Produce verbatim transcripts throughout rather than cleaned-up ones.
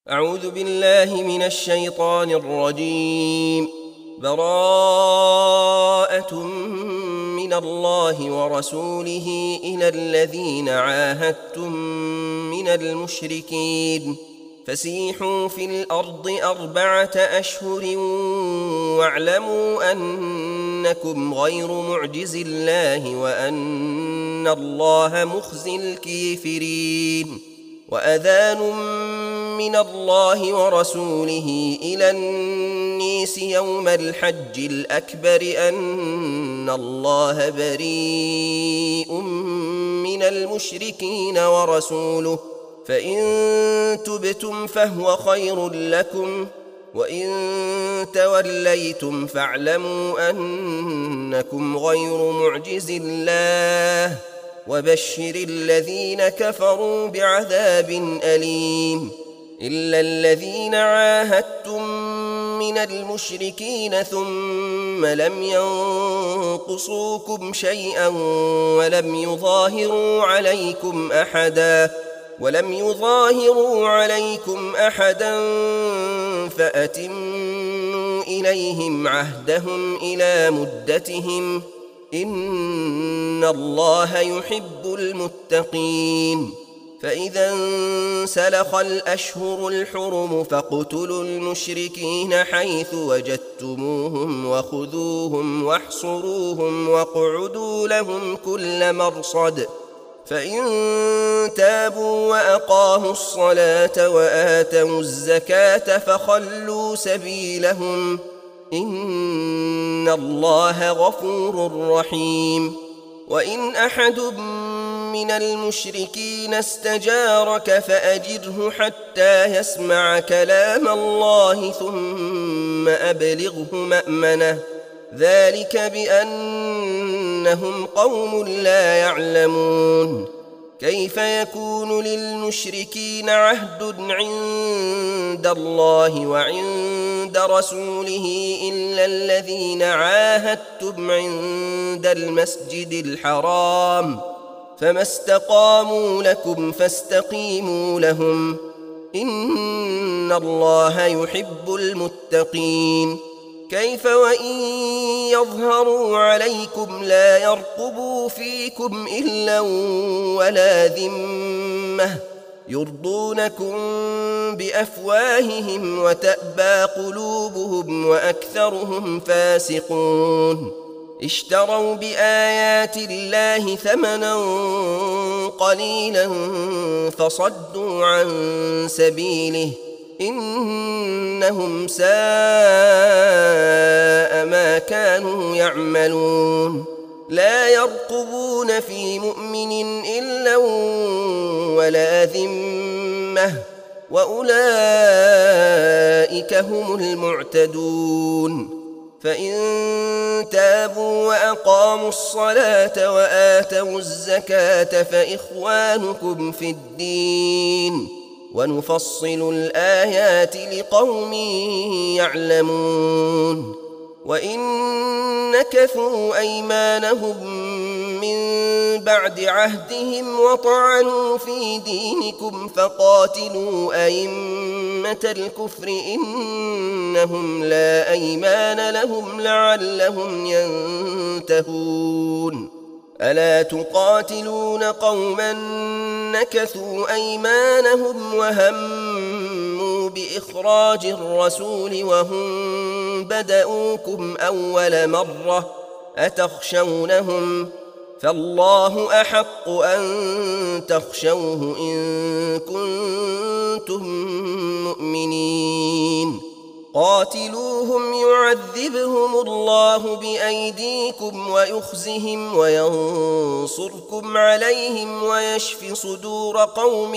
أعوذ بالله من الشيطان الرجيم. براءة من الله ورسوله إلى الذين عاهدتم من المشركين فسيحوا في الأرض أربعة أشهر واعلموا أنكم غير معجز الله وأن الله مخزي الكافرين. وأذان من الله ورسوله إلى الناس يوم الحج الأكبر أن الله بريء من المشركين ورسوله فإن تبتم فهو خير لكم وإن توليتم فاعلموا أنكم غير معجز الله وبشر الذين كفروا بعذاب أليم. إلا الذين عاهدتم من المشركين ثم لم ينقصوكم شيئا ولم يظاهروا عليكم أحدا ولم يظاهروا عليكم أحدا فأتموا إليهم عهدهم إلى مدتهم إن الله يحب المتقين. فإذا انسلخ الأشهر الحرم فاقتلوا المشركين حيث وجدتموهم وخذوهم واحصروهم واقعدوا لهم كل مرصد فإن تابوا وأقاموا الصلاة وآتوا الزكاة فخلوا سبيلهم إن الله غفور رحيم. وإن أحد من المشركين استجارك فأجره حتى يسمع كلام الله ثم أبلغه مأمنه ذلك بأنهم قوم لا يعلمون. كيف يكون للمشركين عهد عند الله وعند رسوله إلا الذين عاهدتم عند المسجد الحرام فما استقاموا لكم فاستقيموا لهم إن الله يحب المتقين. كيف وإن يظهروا عليكم لا يرقبوا فيكم إلا ولا ذمة يرضونكم بأفواههم وتأبى قلوبهم وأكثرهم فاسقون. اشتروا بآيات الله ثمنا قليلا فصدوا عن سبيله إنهم ساء ما كانوا يعملون. لا يرقبون في مؤمن إلا ولا ذمة وأولئك هم المعتدون. فإن تابوا وأقاموا الصلاة وآتوا الزكاة فإخوانكم في الدين ونفصل الآيات لقوم يعلمون. وإن نكثوا أيمانهم من بعد عهدهم وطعنوا في دينكم فقاتلوا أئمة الكفر إنهم لا أيمان لهم لعلهم ينتهون. ألا تقاتلون قوما نكثوا أيمانهم وهموا بإخراج الرسول وهم بدؤوكم أول مرة أتخشونهم فالله أحق أن تخشوه إن كنتم مؤمنين. قاتلوهم يعذبهم الله بأيديكم ويخزهم وينصركم عليهم ويشف صدور قوم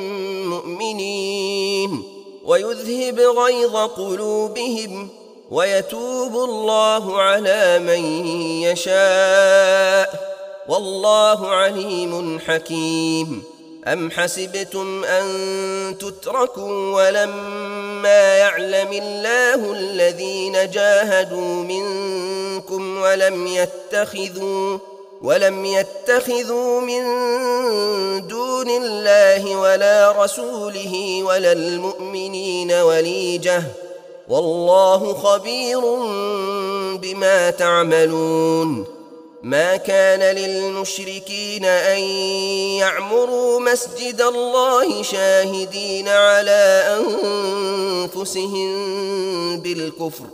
مؤمنين ويذهب غيظ قلوبهم ويتوب الله على من يشاء والله عليم حكيم. أم حسبتم أن تتركوا ولما يعلم الله الذين جاهدوا منكم ولم يتخذوا ولم يتخذوا من دون الله ولا رسوله ولا المؤمنين وليجة والله خبير بما تعملون ما كان للمشركين أن يعمروا مسجد الله شاهدين على أنفسهم بالكفر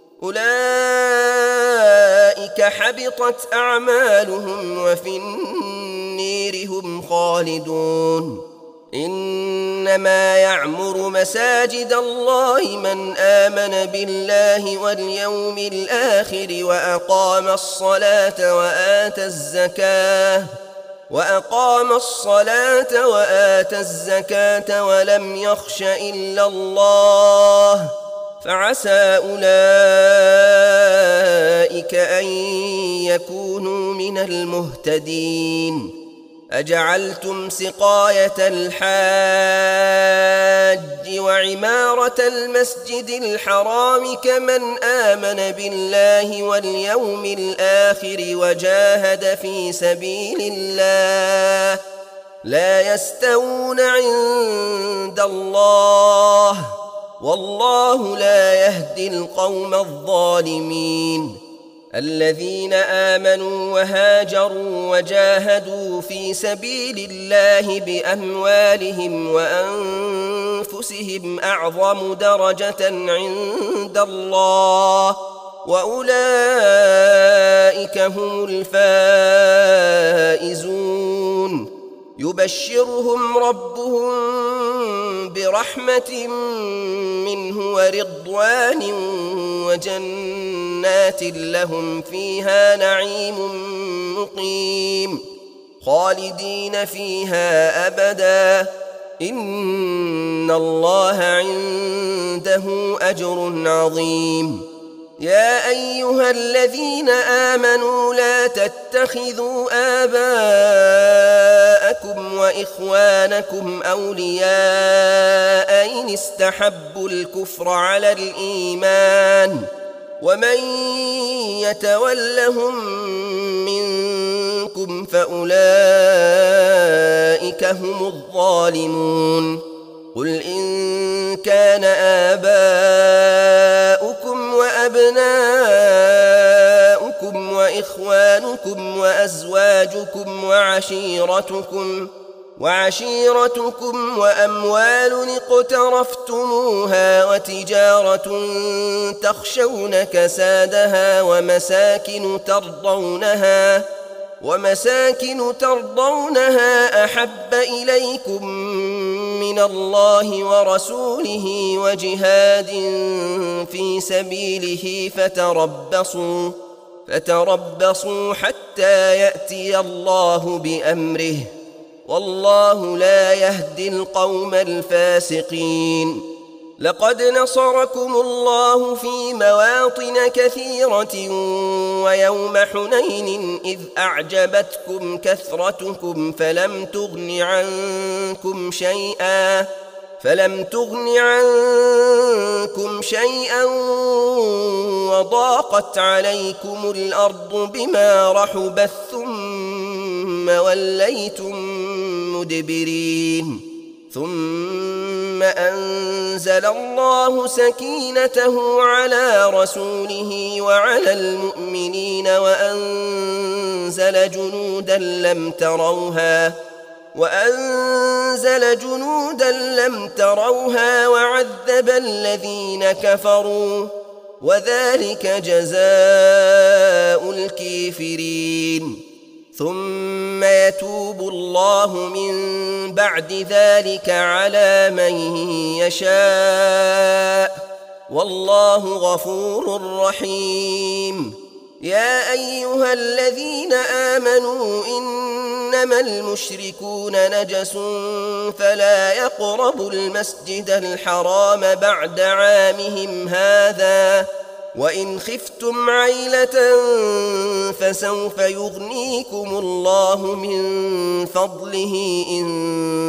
أولئك حبطت أعمالهم وفي النير هم خالدون إنما يعمر مساجد الله من آمن بالله واليوم الآخر وأقام الصلاة وآتى الزكاة وأقام الصلاة وآتى الزكاة ولم يخش إلا الله فعسى أولئك أن يكونوا من المهتدين أجعلتم سقاية الحاج وعمارة المسجد الحرام كمن آمن بالله واليوم الآخر وجاهد في سبيل الله لا يستوون عند الله والله لا يهدي القوم الظالمين الذين آمنوا وهاجروا وجاهدوا في سبيل الله بأموالهم وأنفسهم أعظم درجة عند الله وأولئك هم الفائزون يبشرهم ربهم برحمة منه ورضوان وجنات لهم فيها نعيم مقيم خالدين فيها أبدا إن الله عنده أجر عظيم يا أيها الذين آمنوا لا تتخذوا آباءكم وإخوانكم أولياء إن استحبوا الكفر على الإيمان ومن يتولهم منكم فأولئك هم الظالمون قل إن كان آباؤكم وأبناؤكم وإخوانكم وأزواجكم وعشيرتكم وعشيرتكم وأموال اقترفتموها وتجارة تخشون كسادها ومساكن ترضونها ومساكن ترضونها أحب إليكم من الله ورسوله وجهاد في سبيله فتربصوا فتربصوا حتى يأتي الله بأمره والله لا يهدي القوم الفاسقين لقد نصركم الله في مواطن كثيرة ويوم حنين إذ أعجبتكم كثرتكم فلم تغن عنكم شيئا فلم تغن عنكم شيئا وضاقت عليكم الأرض بما رحبت ثم وليتم مدبرين ثم أنزل الله سكينته على رسوله وعلى المؤمنين وأنزل جنودا لم تروها وأنزل جنودا لم تروها وعذب الذين كفروا وذلك جزاء الكافرين ثم يتوب الله من بعد ذلك على من يشاء والله غفور رحيم يا أيها الذين آمنوا إنما المشركون نجس فلا يقربوا المسجد الحرام بعد عامهم هذا وإن خفتم عيلة فسوف يغنيكم الله من فضله إن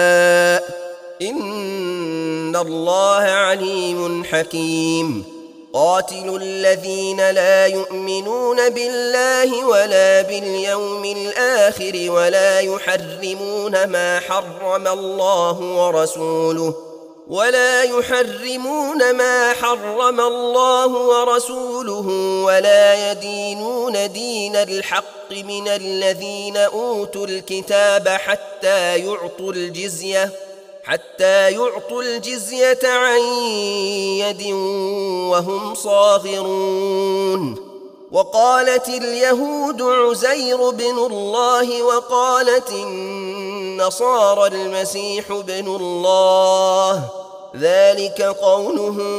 شاء إن الله عليم حكيم قاتلوا الذين لا يؤمنون بالله ولا باليوم الآخر ولا يحرمون ما حرم الله ورسوله ولا يحرمون ما حرم الله ورسوله ولا يدينون دين الحق من الذين أوتوا الكتاب حتى يعطوا الجزية حتى يعطوا الجزية عن يد وهم صاغرون. وقالت اليهود عزير بن الله وقالت النصارى المسيح بن الله، ذلك قولهم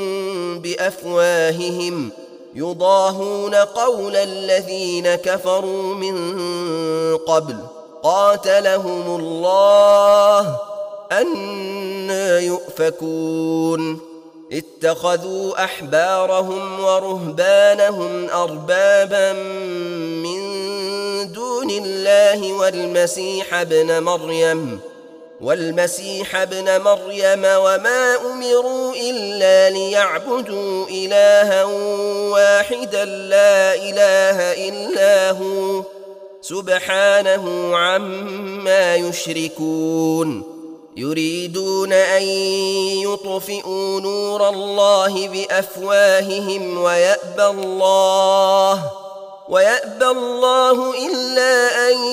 بأفواههم يضاهون قول الذين كفروا من قبل قاتلهم الله أنى يؤفكون. اتخذوا أحبارهم ورهبانهم أربابا من دون الله والمسيح ابن مريم والمسيح ابن مريم وما أمروا إلا ليعبدوا إلها واحدا لا إله إلا هو سبحانه عما يشركون. يريدون أن يطفئوا نور الله بأفواههم ويأبى الله ويأبى الله إلا أن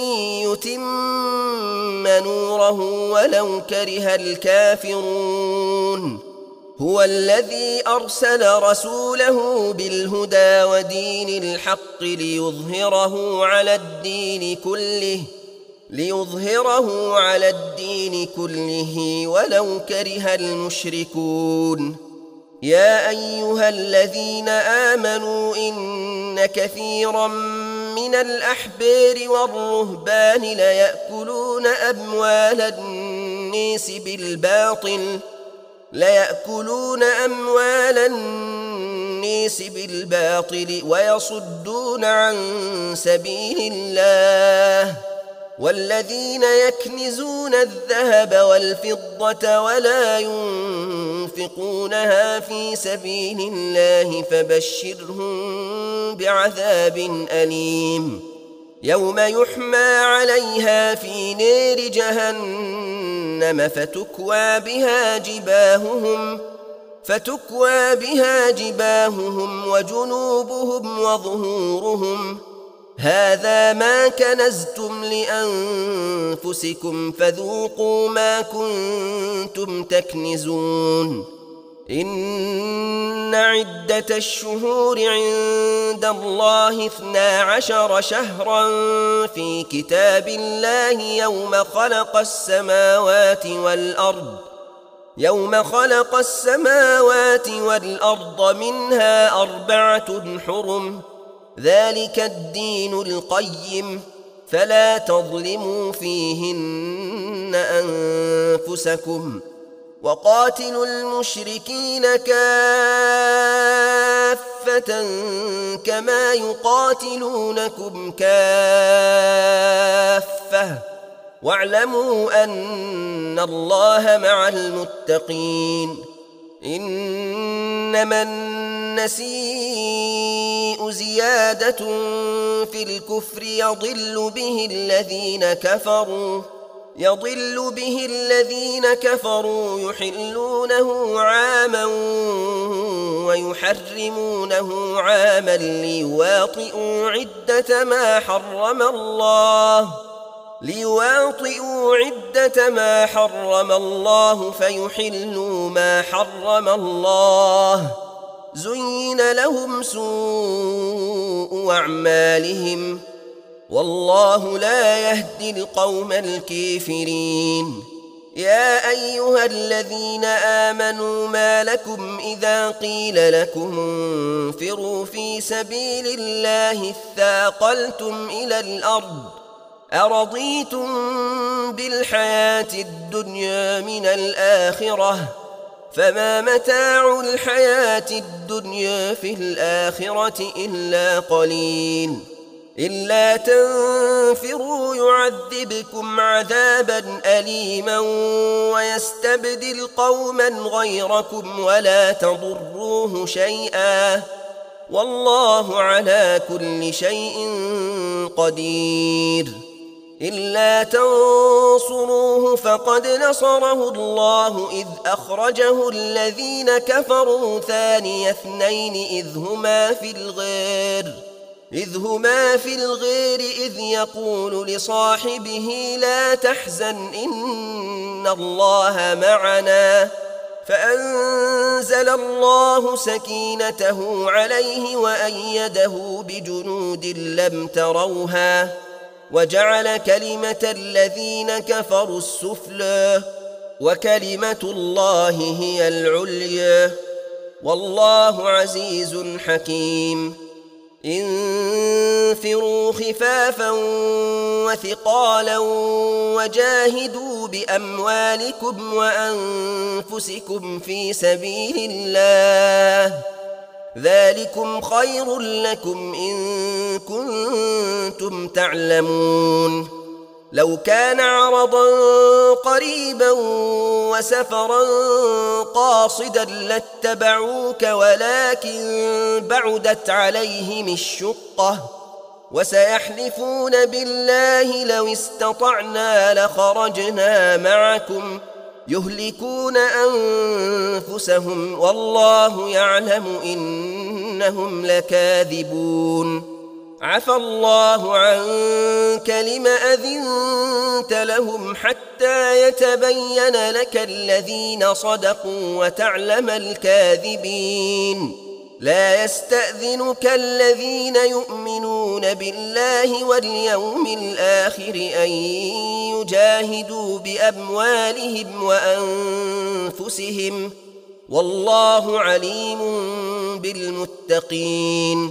يتم نوره ولو كره الكافرون. هو الذي أرسل رسوله بالهدى ودين الحق ليظهره على الدين كله ليظهره على الدين كله ولو كره المشركون. يا أيها الذين آمنوا إن كثيرا من الأحبار والرهبان ليأكلون أموال الناس بالباطل ليأكلون أموال الناس بالباطل ويصدون عن سبيل الله. والذين يكنزون الذهب والفضة ولا ينفقونها في سبيل الله فبشرهم بعذاب أليم يوم يحمى عليها في نار جهنم فتكوى بها جباههم فتكوى بها جباههم وجنوبهم وظهورهم هذا ما كنزتم لأنفسكم فذوقوا ما كنتم تكنزون. إن عدة الشهور عند الله اثنا عشر شهرا في كتاب الله يوم خلق السماوات والأرض يوم خلق السماوات والأرض منها أربعة حرم ذلك الدين القيم فلا تظلموا فيهن أنفسكم وقاتلوا المشركين كافة كما يقاتلونكم كافة واعلموا أن الله مع المتقين. إنما النسيء زيادة في الكفر يضل به الذين كفروا يضل به الذين كفروا يحلونه عاما ويحرمونه عاما ليواطئوا عدة ما حرم الله ليواطئوا عدة ما حرم الله فيحلوا ما حرم الله زين لهم سوء أعمالهم والله لا يهدي القوم الكافرين. يا أيها الذين آمنوا ما لكم إذا قيل لكم انفروا في سبيل الله اثاقلتم إلى الأرض أرضيتم بالحياة الدنيا من الآخرة فما متاع الحياة الدنيا في الآخرة إلا قليل إلا تنفروا يعذبكم عذابا أليما ويستبدل قوما غيركم ولا تضروه شيئا والله على كل شيء قدير. إلا تنصروه فقد نصره الله إذ أخرجه الذين كفروا ثاني اثنين إذ هما في الغار إذ هما في الغار إذ يقول لصاحبه لا تحزن إن الله معنا فأنزل الله سكينته عليه وأيده بجنود لم تروها وجعل كلمة الذين كفروا السفلى وكلمة الله هي العليا والله عزيز حكيم. انفروا خفافا وثقالا وجاهدوا بأموالكم وأنفسكم في سبيل الله ذلكم خير لكم إن كنتم تعلمون. لو كان عرضا قريبا وسفرا قاصدا لاتبعوك ولكن بعدت عليهم الشقة وسيحلفون بالله لو استطعنا لخرجنا معكم يهلكون أنفسهم والله يعلم إنهم لكاذبون. عفى الله عنك لم أذنت لهم حتى يتبين لك الذين صدقوا وتعلم الكاذبين. لا يستأذنك الذين يؤمنون بالله واليوم الآخر أن يجاهدوا بأموالهم وأنفسهم والله عليم بالمتقين.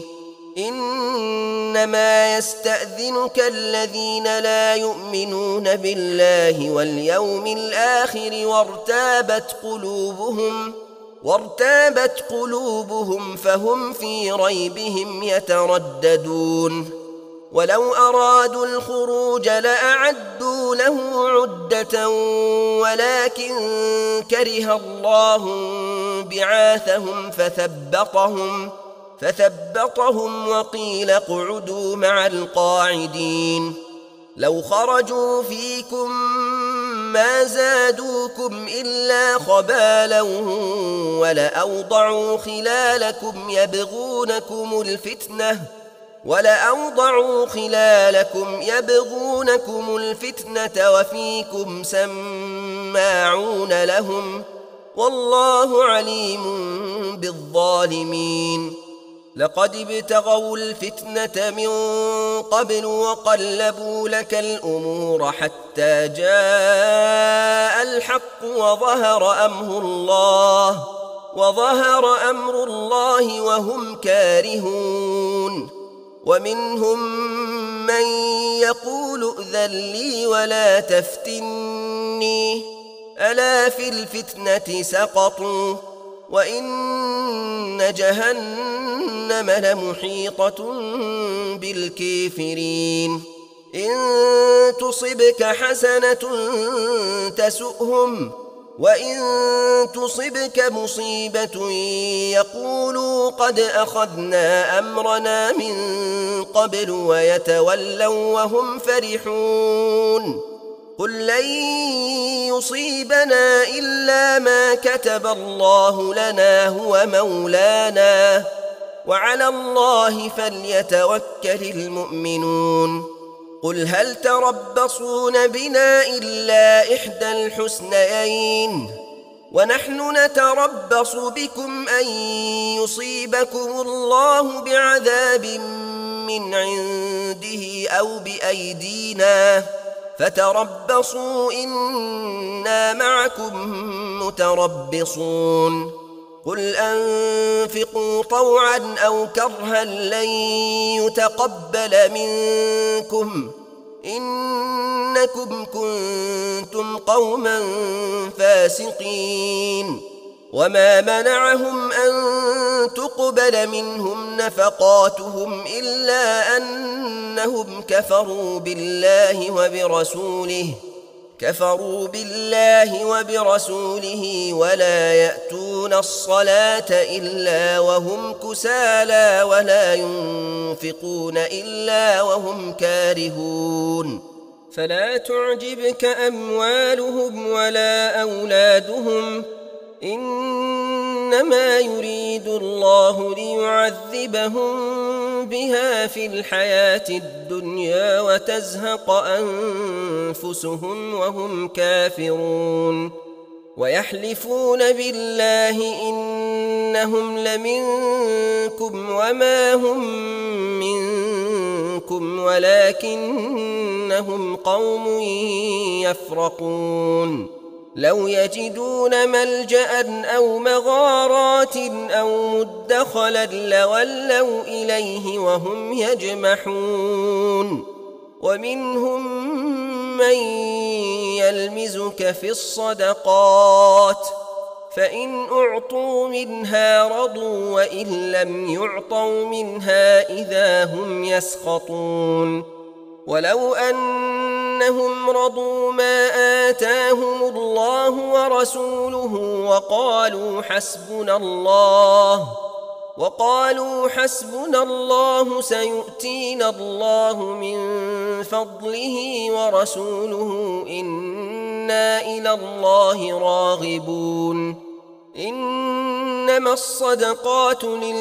إنما يستأذنك الذين لا يؤمنون بالله واليوم الآخر وارتابت قلوبهم وارتابت قلوبهم فهم في ريبهم يترددون. ولو أرادوا الخروج لأعدوا له عدة ولكن كره الله بعاثهم فثبطهم فثبطهم وقيل اقعدوا مع القاعدين. لو خرجوا فيكم ما زادوكم إلا خبالا ولأوضعوا خلالكم يبغونكم الفتنة ولأوضعوا خلالكم يبغونكم الفتنة وفيكم سماعون لهم والله عليم بالظالمين. لقد ابتغوا الفتنة من قبل وقلبوا لك الأمور حتى جاء الحق وظهر أمر الله وظهر أمر الله وهم كارهون. ومنهم من يقول ائذن لي ولا تفتني ألا في الفتنة سقطوا وإن جهنم لمحيطة بالكافرين. إن تصبك حسنة تسؤهم وإن تصبك مصيبة يقولوا قد أخذنا أمرنا من قبل ويتولوا وهم فرحون. قل لن يصيبنا إلا ما كتب الله لنا هو مولانا وعلى الله فليتوكل المؤمنون. قل هل تربصون بنا إلا إحدى الحسنيين ونحن نتربص بكم أن يصيبكم الله بعذاب من عنده أو بأيدينا فتربصوا إنا معكم متربصون. قل أنفقوا طوعا أو كرها لن يتقبل منكم إنكم كنتم قوما فاسقين. وما منعهم أن تقبل منهم نفقاتهم إلا أنهم كفروا بالله وبرسوله كفروا بالله وبرسوله ولا يأتون الصلاة إلا وهم كسالى ولا ينفقون إلا وهم كارهون فلا تعجبك أموالهم ولا أولادهم إنما يريد الله ليعذبهم بها في الحياة الدنيا وتزهق أنفسهم وهم كافرون ويحلفون بالله إنهم لمنكم وما هم منكم ولكنهم قوم يفرقون لو يجدون ملجأ أو مغارات أو مدخلا لولوا إليه وهم يجمحون ومنهم من يلمزك في الصدقات فإن أعطوا منها رضوا وإن لم يعطوا منها إذا هم يسخطون ولو أنهم رضوا ما آتاهم الله ورسوله وقالوا حسبنا الله وقالوا حسبنا الله سيؤتينا الله من فضله ورسوله إنا إلى الله راغبون إنما الصدقات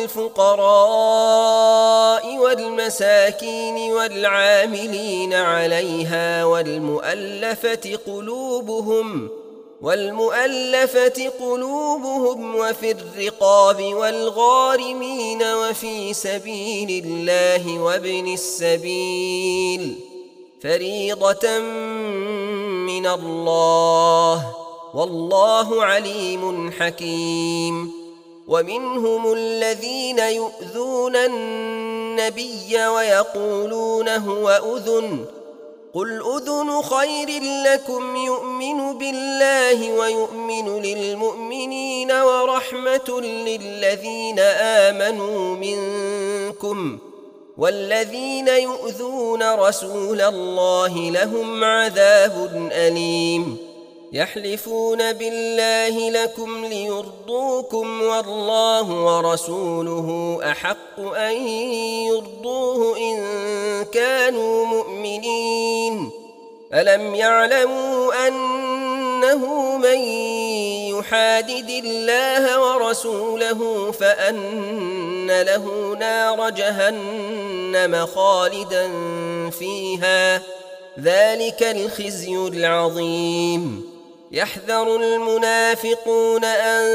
للفقراء والمساكين والعاملين عليها والمؤلفة قلوبهم والمؤلفة قلوبهم وفي الرقاب والغارمين وفي سبيل الله وابن السبيل فريضة من الله والله عليم حكيم ومنهم الذين يؤذون النبي ويقولون هو أذن قل أذن خير لكم يؤمن بالله ويؤمن للمؤمنين ورحمة للذين آمنوا منكم والذين يؤذون رسول الله لهم عذاب أليم يحلفون بالله لكم ليرضوكم والله ورسوله أحق أن يرضوه إن كانوا مؤمنين ألم يعلموا أنه من يحادد الله ورسوله فأن له نار جهنم خالدا فيها ذلك الخزي العظيم يحذر المنافقون أن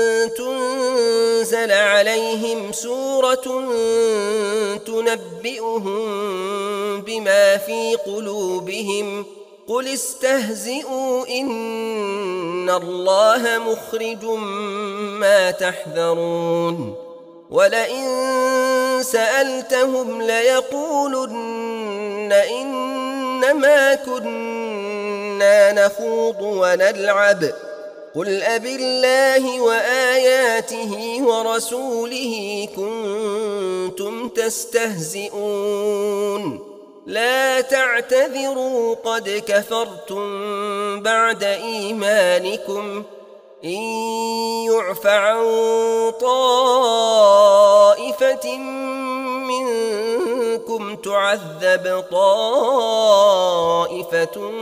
تنزل عليهم سورة تنبئهم بما في قلوبهم قل استهزئوا إن الله مخرج ما تحذرون ولئن سألتهم ليقولن إنما كنا نخوض ونلعب قل أبالله وآياته ورسوله كنتم تستهزئون لا تعتذروا قد كفرتم بعد إيمانكم إن يعف عن طائفة منكم تعذب طائفة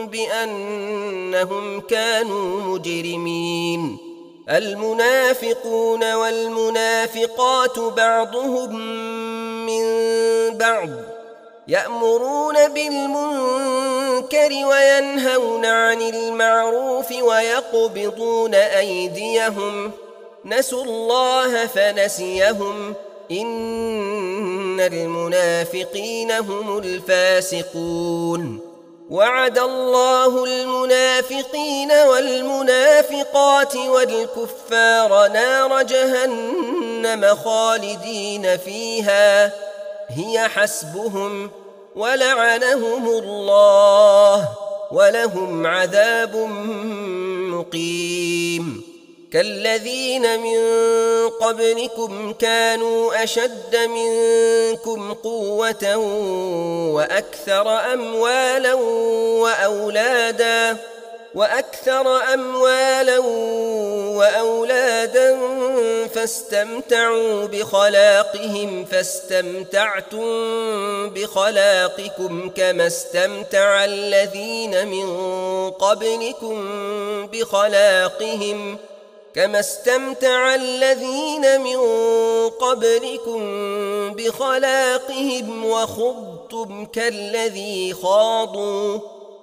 بأنهم كانوا مجرمين المنافقون والمنافقات بعضهم من بعض يأمرون بالمنكر وينهون عن المعروف ويقبضون أيديهم نسوا الله فنسيهم إن المنافقين هم الفاسقون وعد الله المنافقين والمنافقات والكفار نار جهنم خالدين فيها هي حسبهم ولعنهم الله ولهم عذاب مقيم كالذين من قبلكم كانوا أشد منكم قوة وأكثر أموالا وأولادا وأكثر أموالا وأولادا فاستمتعوا بخلاقهم فاستمتعتم بخلاقكم كما استمتع الذين من قبلكم بخلاقهم كما استمتع الذين من قبلكم بخلاقهم وخضتم كالذي خاضوا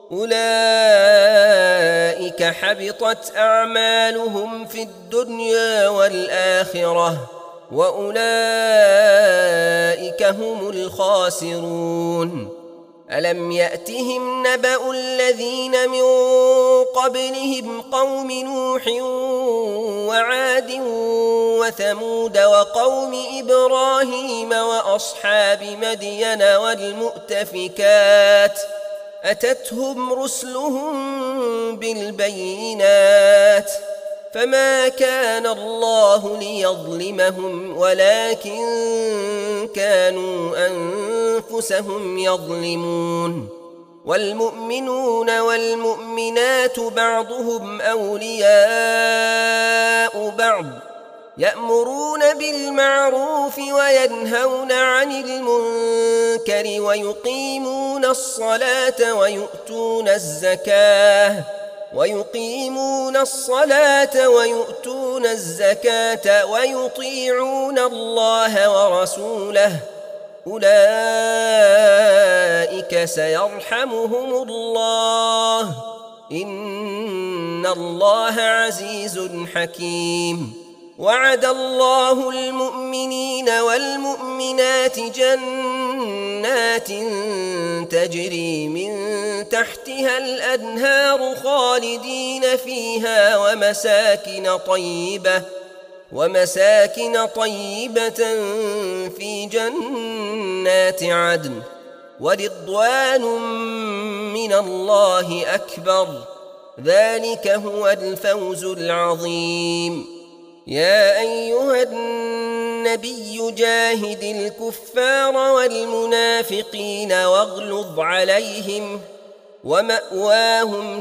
أولئك حبطت أعمالهم في الدنيا والآخرة وأولئك هم الخاسرون ألم يأتهم نبأ الذين من قبلهم قوم نوح وعاد وثمود وقوم إبراهيم وأصحاب مدين والمؤتفكات أتتهم رسلهم بالبينات فما كان الله ليظلمهم ولكن كانوا أنفسهم يظلمون والمؤمنون والمؤمنات بعضهم أولياء بعض يأمرون بالمعروف وينهون عن المنكر ويقيمون الصلاة ويؤتون الزكاة ويقيمون الصلاة ويؤتون الزكاة ويطيعون الله ورسوله أولئك سيرحمهم الله إن الله عزيز حكيم وعد الله المؤمنين والمؤمنات جنات تجري من تحتها الأنهار خالدين فيها ومساكن طيبة ومساكن طيبة في جنات عدن ورضوان من الله أكبر ذلك هو الفوز العظيم يا أيها النبي جاهد الكفار والمنافقين واغلظ عليهم ومأواهم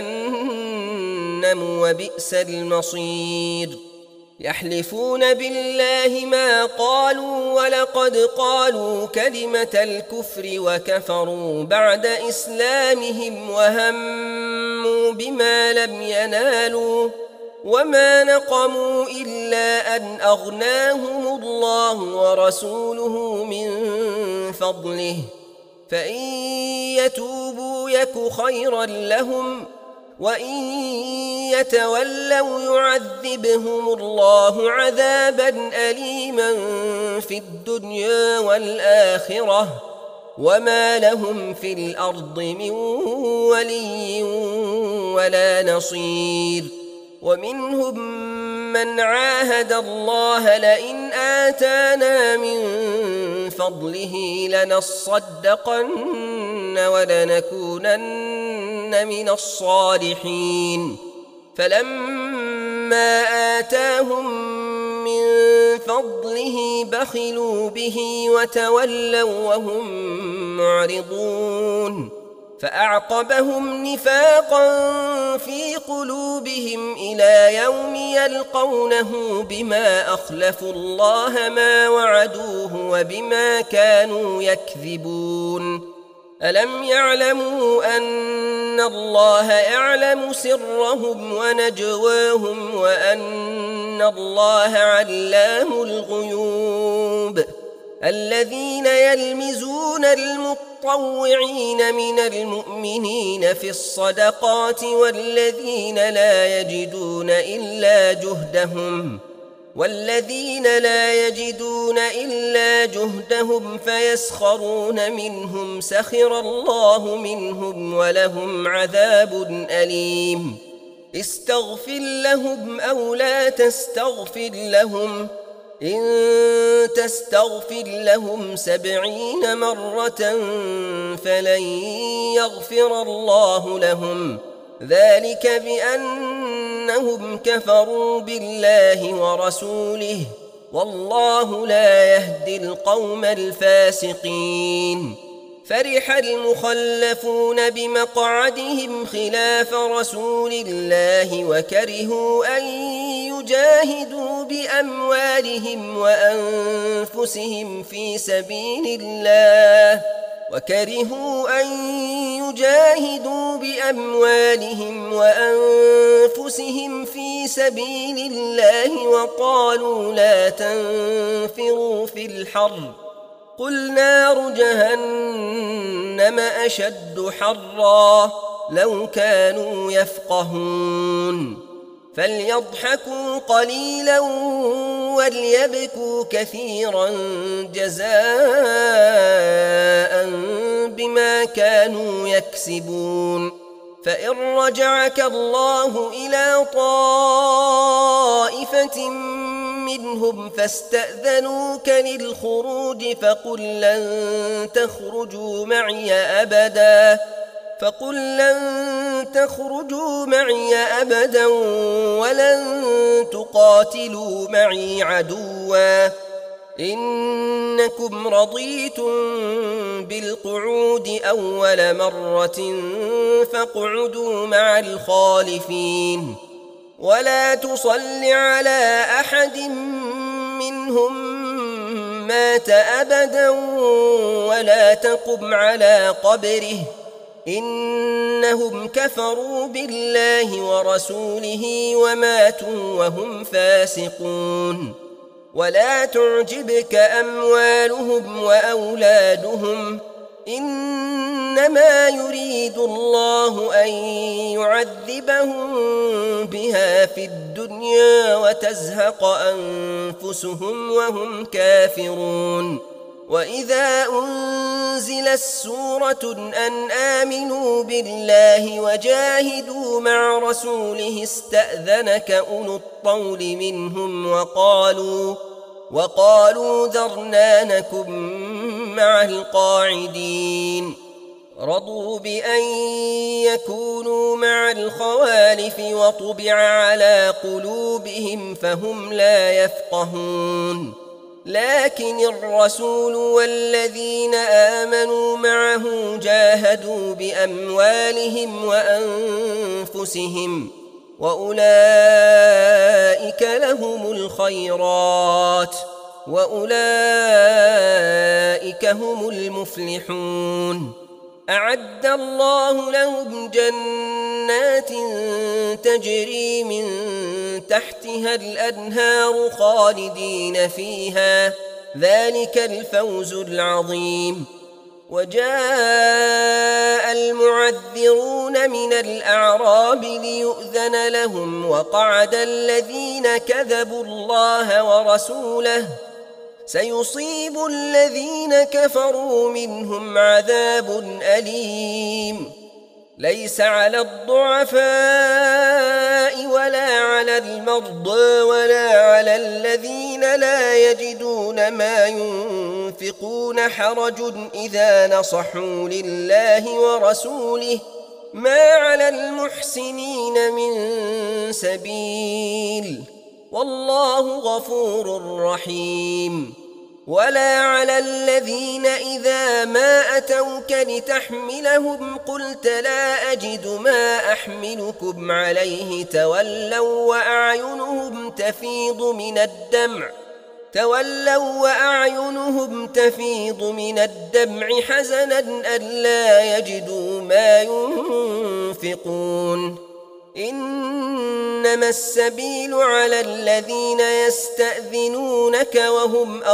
جهنم وبئس المصير يحلفون بالله ما قالوا ولقد قالوا كلمة الكفر وكفروا بعد إسلامهم وهموا بما لم ينالوا وما نقموا إلا أن أغناهم الله ورسوله من فضله فإن يتوبوا يك خيرا لهم وإن يتولوا يعذبهم الله عذابا أليما في الدنيا والآخرة وما لهم في الأرض من ولي ولا نصير ومنهم من عاهد الله لئن آتانا من فضله لنصدقن ولنكونن من الصالحين فلما آتاهم من فضله بخلوا به وتولوا وهم معرضون فأعقبهم نفاقا في قلوبهم إلى يوم يلقونه بما أخلفوا الله ما وعدوه وبما كانوا يكذبون ألم يعلموا أن الله يعلم سرهم ونجواهم وأن الله علام الغيوب الذين يلمزون المطوعين من المؤمنين في الصدقات والذين لا يجدون إلا جهدهم والذين لا يجدون إلا جهدهم فيسخرون منهم سخر الله منهم ولهم عذاب أليم استغفر لهم أو لا تستغفر لهم إن تستغفر لهم سبعين مرة فلن يغفر الله لهم ذلك بأنهم كفروا بالله ورسوله والله لا يهدي القوم الفاسقين. فرح المخلفون بمقعدهم خلاف رسول الله وكرهوا أن يجاهدوا بأموالهم وأنفسهم في سبيل الله وكرهوا أن يجاهدوا بأموالهم وأنفسهم في سبيل الله وقالوا لا تنفروا في الحر قل نار جهنم أشد حرا لو كانوا يفقهون فليضحكوا قليلا وليبكوا كثيرا جزاء بما كانوا يكسبون. فإن رجعك الله إلى طائفة منهم فاستأذنوك للخروج فقل لن تخرجوا معي أبدا فقل لن تخرجوا معي أبدا ولن تقاتلوا معي عدوا إنكم رضيتم بالقعود أول مرة فاقعدوا مع الخالفين ولا تصل على أحد منهم مات أبدا ولا تقم على قبره إنهم كفروا بالله ورسوله وماتوا وهم فاسقون. ولا تعجبك أموالهم وأولادهم إنما يريد الله أن يعذبهم بها في الدنيا وتزهق أنفسهم وهم كافرون. وإذا أنزلت سورة أن آمنوا بالله وجاهدوا مع رسوله استأذنك أولو الطول منهم وقالوا وقالوا ذرنا نكن مع القاعدين رضوا بأن يكونوا مع الخوالف وطبع على قلوبهم فهم لا يفقهون. لكن الرسول والذين آمنوا معه جاهدوا بأموالهم وأنفسهم وأولئك لهم الخيرات وأولئك هم المفلحون. أعد الله لهم جنات تجري من تحتها الأنهار خالدين فيها ذلك الفوز العظيم. وجاء المعذرون من الأعراب ليؤذن لهم وقعد الذين كذبوا الله ورسوله سيصيب الذين كفروا منهم عذاب أليم. ليس على الضعفاء ولا على المرضى ولا على الذين لا يجدون ما ينفقون حرج إذا نصحوا لله ورسوله ما على المحسنين من سبيل والله غفور رحيم. ولا على الذين إذا ما أتوك لتحملهم قلت لا أجد ما أحملكم عليه تولوا وأعينهم تفيض من الدمع تولوا وأعينهم تفيض من الدمع حزنا ألا يجدوا ما ينفقون. إنما السبيل على الذين يستأذنونك وهم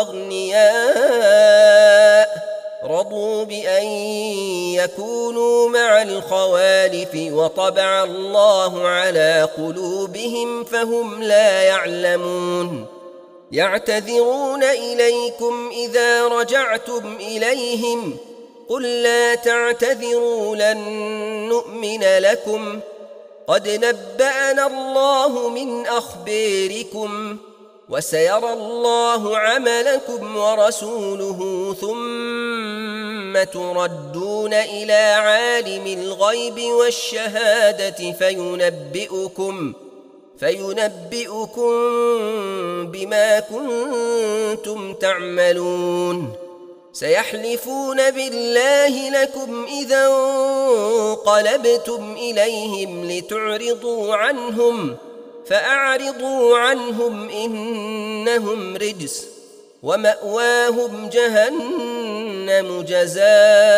أغنياء رضوا بأن يكونوا مع الخوالف وطبع الله على قلوبهم فهم لا يعلمون. يعتذرون إليكم إذا رجعتم إليهم قل لا تعتذروا لن نؤمن لكم قد نبأنا الله من أخباركم وسيرى الله عملكم ورسوله ثم تردون إلى عالم الغيب والشهادة فينبئكم فينبئكم بما كنتم تعملون سيحلفون بالله لكم إذا انقلبتم إليهم لتعرضوا عنهم فأعرضوا عنهم إنهم رجس ومأواهم جهنم جزاء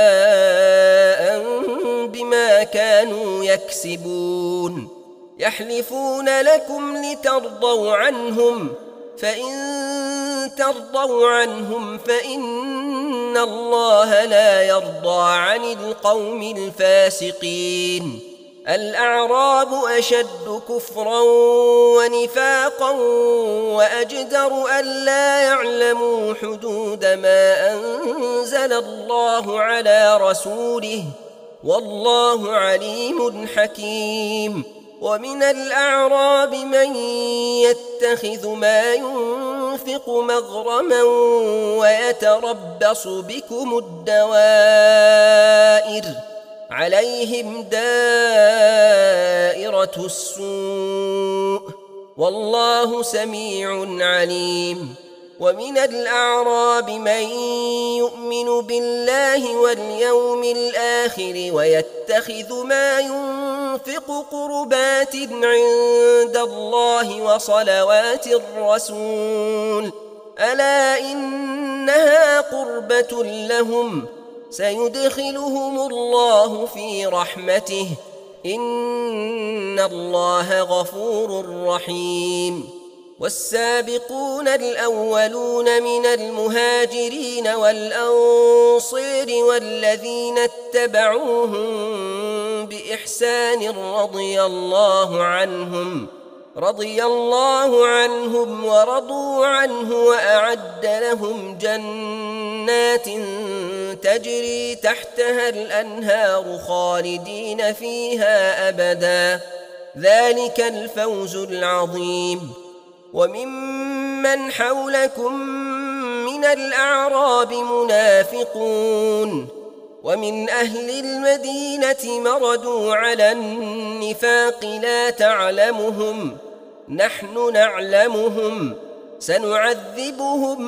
بما كانوا يكسبون يحلفون لكم لترضوا عنهم فإن ترضوا عنهم فإن الله لا يرضى عن القوم الفاسقين الأعراب أشد كفرا ونفاقا وأجدر ألا يعلموا حدود ما أنزل الله على رسوله والله عليم حكيم ومن الأعراب من يتخذ ما ينفق مغرما ويتربص بكم الدوائر عليهم دائرة السوء والله سميع عليم ومن الأعراب من يؤمن بالله واليوم الآخر ويتخذ ما ينفق قربات عند الله وصلوات الرسول ألا إنها قربة لهم سيدخلهم الله في رحمته إن الله غفور رحيم والسابقون الأولون من المهاجرين والأنصار والذين اتبعوهم بإحسان رضي الله عنهم رضي الله عنهم ورضوا عنه وأعد لهم جنات تجري تحتها الأنهار خالدين فيها أبدا ذلك الفوز العظيم وممن حولكم من الأعراب منافقون ومن أهل المدينة مردوا على النفاق لا تعلمهم نحن نعلمهم سنعذبهم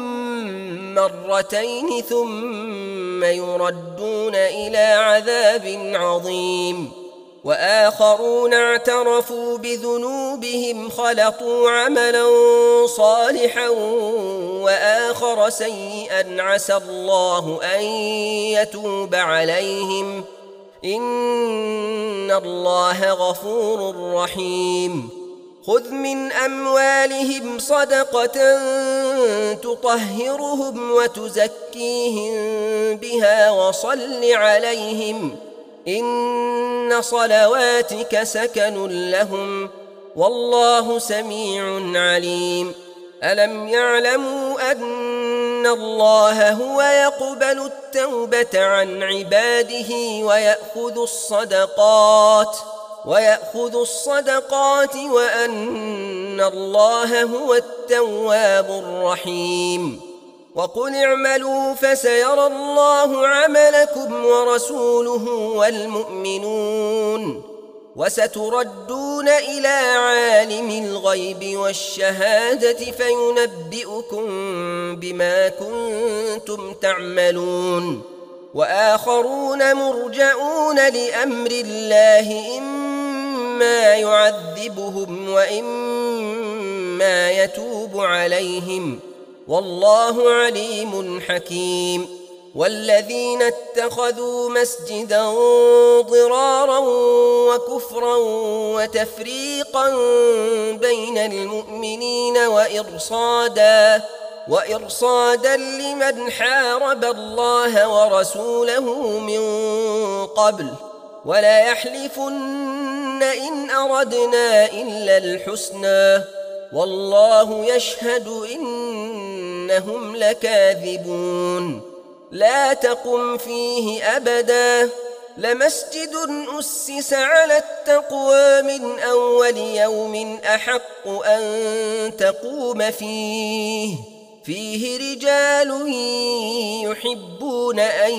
مرتين ثم يردون إلى عذاب عظيم وآخرون اعترفوا بذنوبهم خلطوا عملا صالحا وآخر سيئا عسى الله أن يتوب عليهم إن الله غفور رحيم خذ من أموالهم صدقة تطهرهم وتزكيهم بها وصل عليهم إن صلواتك سكن لهم والله سميع عليم ألم يعلموا أن الله هو يقبل التوبة عن عباده ويأخذ الصدقات ويأخذ الصدقات وأن الله هو التواب الرحيم وقل اعملوا فسيرى الله عملكم ورسوله والمؤمنون وستردون إلى عالم الغيب والشهادة فينبئكم بما كنتم تعملون وآخرون مرجعون لأمر الله إما يعذبهم وإما يتوب عليهم والله عليم حكيم والذين اتخذوا مسجدا ضرارا وكفرا وتفريقا بين المؤمنين وإرصادا وإرصادا لمن حارب الله ورسوله من قبل ولا يحلفن إن أردنا إلا الحسنى والله يشهد إنهم لكاذبون لا تقم فيه أبدا لمسجد أسس على التقوى من أول يوم أحق أن تقوم فيه فيه رجال يحبون أن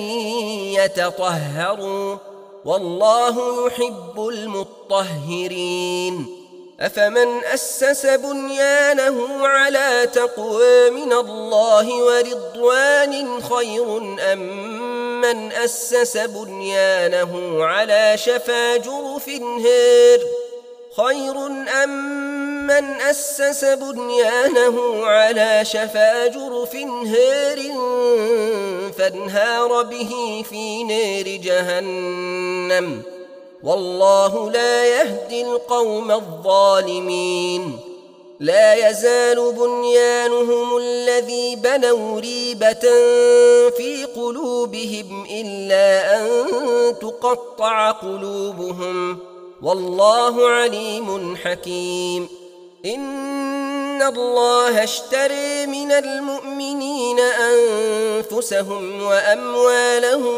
يتطهروا والله يحب المطهرين أفمن أسس بنيانه على تقوى من الله ورضوان خير أم من أسس بنيانه على شفا جرف هار خير أم من أسس بنيانه على شفا جرف هار فانهار به في نار جهنم والله لا يهدي القوم الظالمين لا يزال بنيانهم الذي بنوا ريبة في قلوبهم إلا أن تقطع قلوبهم والله عليم حكيم إن الله اشترى من المؤمنين أنفسهم وأموالهم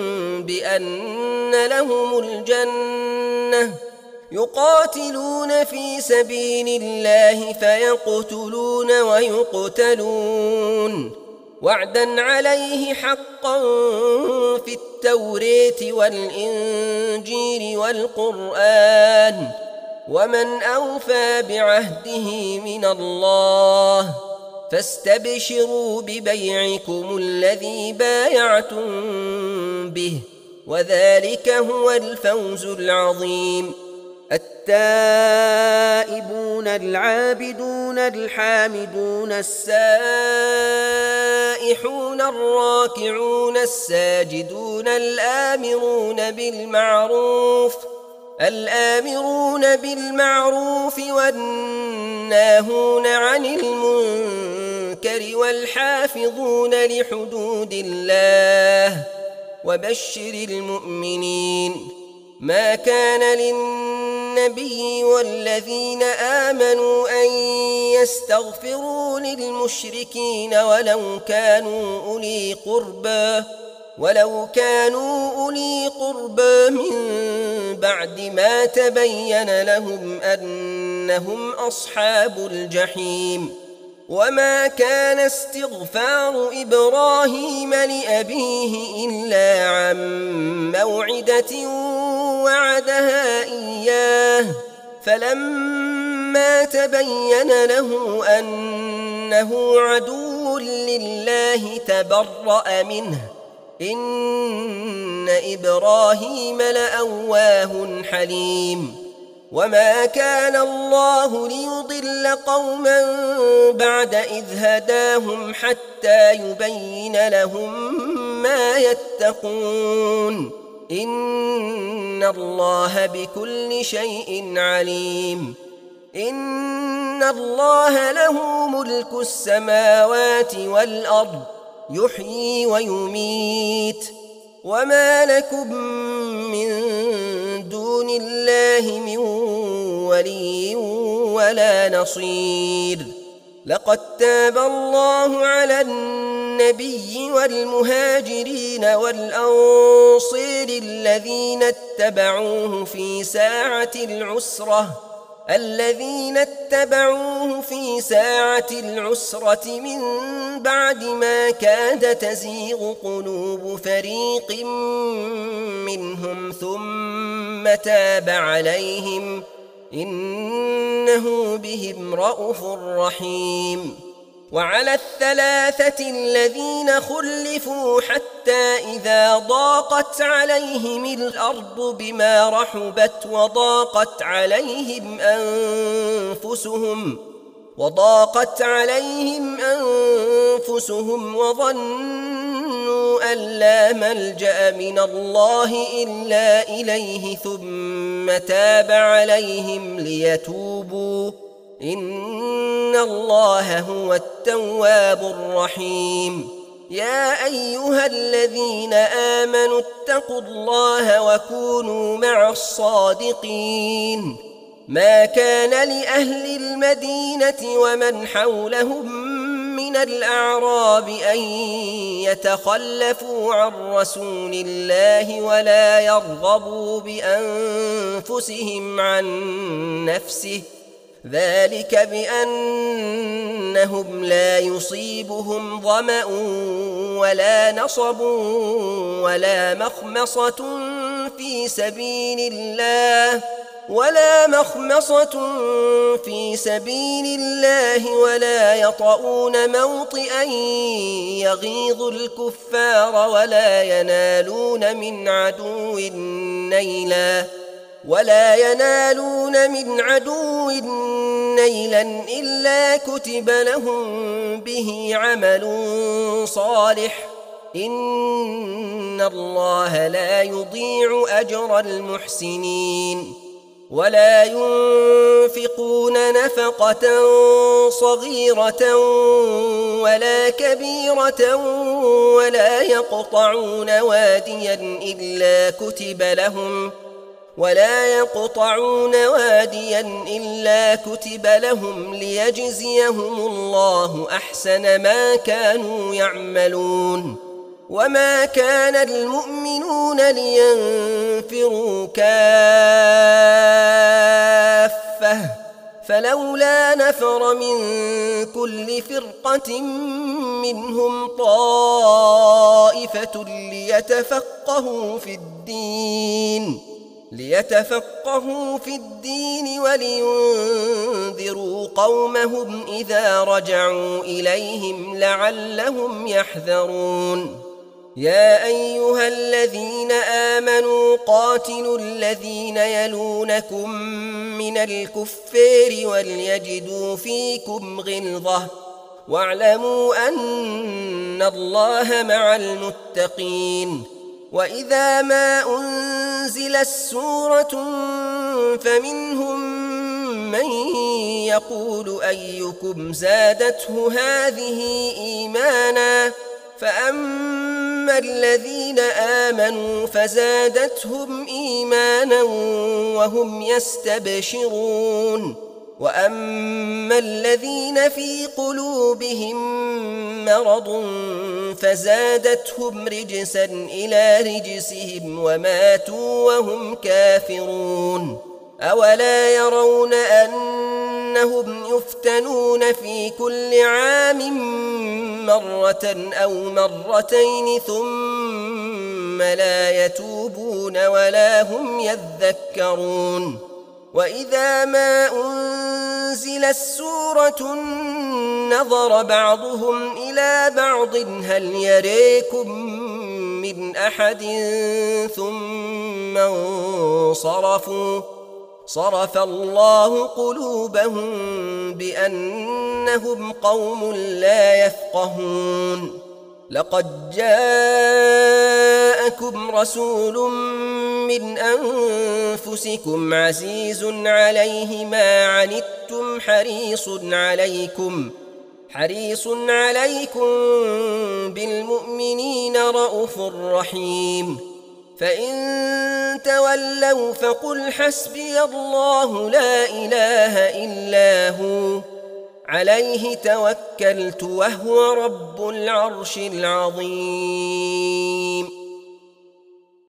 بأن لهم الجنة يقاتلون في سبيل الله فيقتلون ويقتلون وعدا عليه حقا في التوراة والإنجيل والقرآن ومن أوفى بعهده من الله فاستبشروا ببيعكم الذي بايعتم به وذلك هو الفوز العظيم التائبون العابدون الحامدون السائحون الراكعون الساجدون الآمرون بالمعروف الآمرون بالمعروف والناهون عن المنكر والحافظون لحدود الله وبشر المؤمنين ما كان للنبي والذين آمنوا أن يستغفروا للمشركين ولو كانوا أولي قربى ولو كانوا أولي قربى من بعد ما تبين لهم أنهم أصحاب الجحيم وما كان استغفار إبراهيم لأبيه إلا عن موعدة وعدها إياه فلما تبين له أنه عدو لله تبرأ منه إن إبراهيم لأواه حليم وما كان الله ليضل قوما بعد إذ هداهم حتى يبين لهم ما يتقون إن الله بكل شيء عليم إن الله له ملك السماوات والأرض يحيي ويميت وما لكم من دون الله من ولي ولا نصير لقد تاب الله على النبي والمهاجرين والأنصار الذين اتبعوه في ساعة العسرة الذين اتبعوه في ساعة العسرة من بعد ما كاد تزيغ قلوب فريق منهم ثم تاب عليهم إنه بهم رءوف رحيم وعلى الثلاثة الذين خلفوا حتى إذا ضاقت عليهم الأرض بما رحبت وضاقت عليهم أنفسهم وضاقت عليهم أنفسهم وظنوا أن لا ملجأ من الله إلا إليه ثم تاب عليهم ليتوبوا إن الله هو التواب الرحيم يا أيها الذين آمنوا اتقوا الله وكونوا مع الصادقين ما كان لأهل المدينة ومن حولهم من الأعراب أن يتخلفوا عن رسول الله ولا يرغبوا بأنفسهم عن نفسه ذلك بأنهم لا يصيبهم ظمأ ولا نصب ولا مخمصة في سبيل الله ولا مخمصة في سبيل الله ولا يطؤون موطئا يغيظ الكفار ولا ينالون من عدو نيلا ولا ينالون من عدو نيلا إلا كتب لهم به عمل صالح إن الله لا يضيع أجر المحسنين ولا ينفقون نفقة صغيرة ولا كبيرة ولا يقطعون واديا إلا كتب لهم ولا يقطعون واديا إلا كتب لهم ليجزيهم الله أحسن ما كانوا يعملون وما كان المؤمنون لينفروا كافة فلولا نفر من كل فرقة منهم طائفة ليتفقهوا في الدين ليتفقهوا في الدين ولينذروا قومهم إذا رجعوا إليهم لعلهم يحذرون يا أيها الذين آمنوا قاتلوا الذين يلونكم من الكفار وليجدوا فيكم غلظة واعلموا أن الله مع المتقين وإذا ما أنزلت سورة فمنهم من يقول أيكم زادته هذه إيمانا فأما الذين آمنوا فزادتهم إيمانا وهم يستبشرون وأما الذين في قلوبهم مرض فزادتهم رجسا إلى رجسهم وماتوا وهم كافرون أولا يرون أنهم يفتنون في كل عام مرة أو مرتين ثم لا يتوبون ولا هم يذكرون وإذا ما أنزلت سورة نظر بعضهم إلى بعض هل يريكم من أحد ثم انصرفوا صرف الله قلوبهم بأنهم قوم لا يفقهون لقد جاءكم رسول من أنفسكم عزيز عليه ما عنتم حريص عليكم حريص عليكم بالمؤمنين رءوف رحيم فإن تولوا فقل حسبي الله لا إله إلا هو عليه توكلت وهو رب العرش العظيم